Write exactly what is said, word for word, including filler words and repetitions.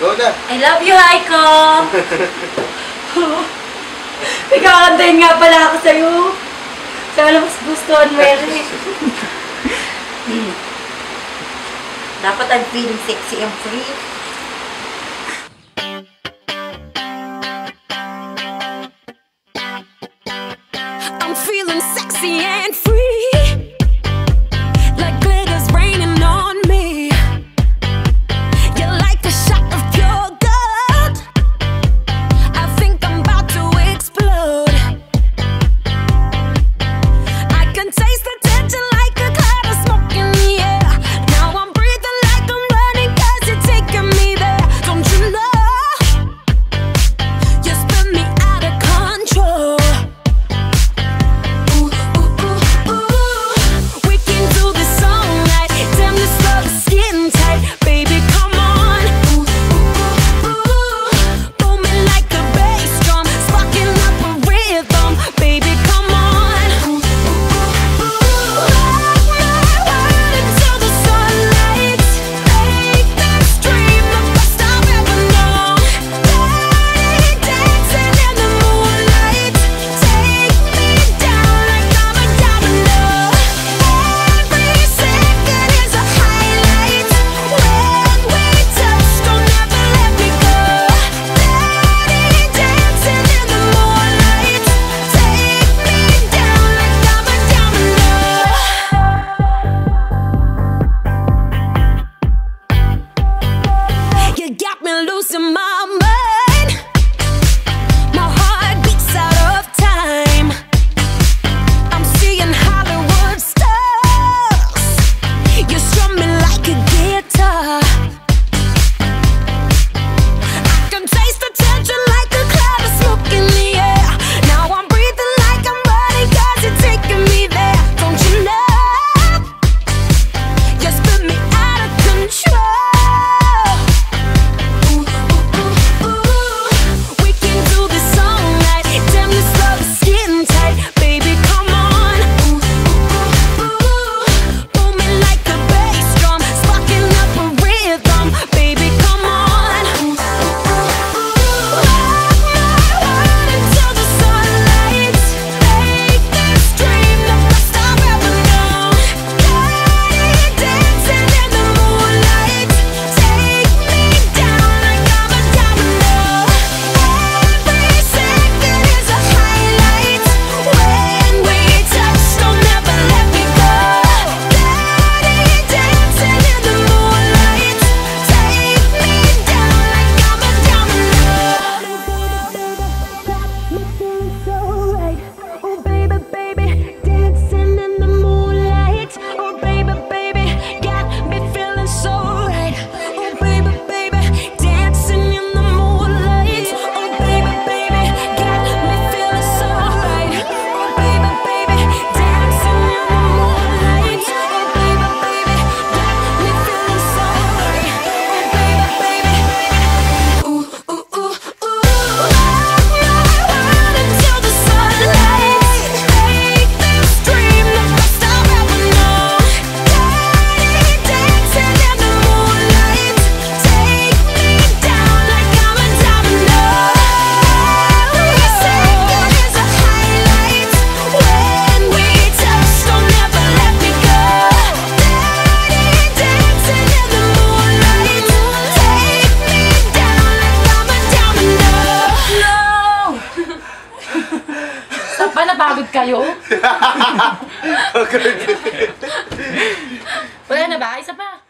Go na. I love you, Haiko! Nagkakantayin nga pala ako sa'yo. Sana mas gustuhan mo yan. Dapat I'm feeling sexy and free. I'm feeling sexy and free, like glitter's raining on me. You're like a shot of pure gold. I think I'm about to explode. I can taste the tension like a cloud of smoke in the air. Now I'm breathing like I'm running 'cause you're taking me there. Don't you know? You spin me out of control. Losing my mind, my heart beats out of time. I'm seeing Hollywood stars. You strum me like a guitar. I can taste the tension like a cloud of smoke in the air. Now I'm breathing like I'm running 'cause you're taking me there. Don't you know? You spin me out of control. Napagod kayo? Wala na ba? Isa pa.